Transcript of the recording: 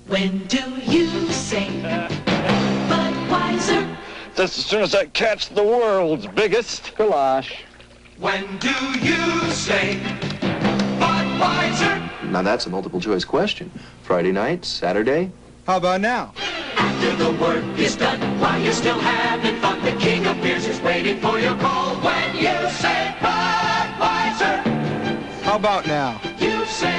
When do you say Budweiser? Just as soon as I catch the world's biggest Gulash. When do you say Budweiser? Now that's a multiple choice question. Friday night, Saturday? How about now? After the work is done, while you're still having fun, the king of beers is waiting for your call. When you say Budweiser, How about now? you say